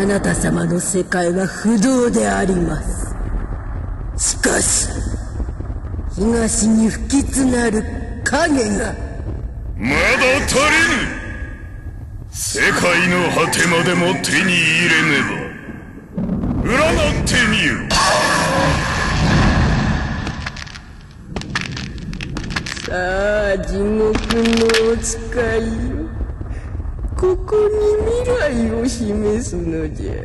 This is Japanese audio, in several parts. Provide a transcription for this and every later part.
なた様の世界は不動であります。しかし東に不吉なる影がまだ足りぬ。世界の果てまでも手に入れねば。占ってみよ。 さあ地獄のお使いよ、ここに未来を示すのじゃ。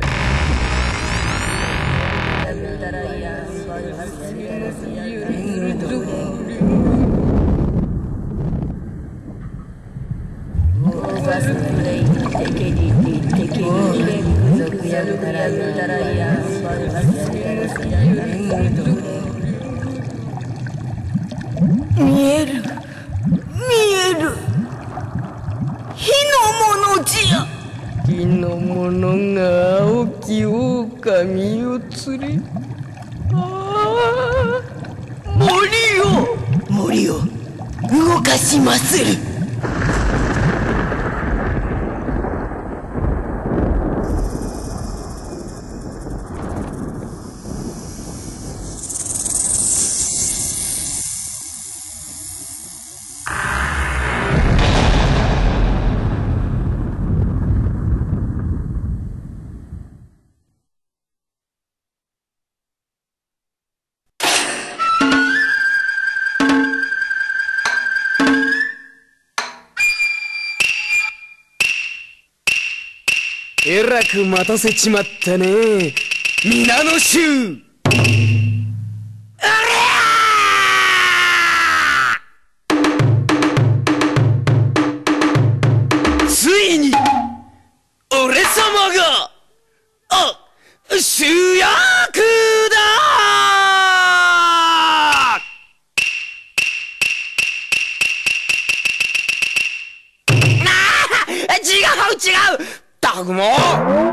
見える見える、火のものじゃ。 火の者が青き狼を連れ、 森を動かしまする。 えらく待たせちまったね、皆の衆。ついに俺様が主役だ。違う、たくも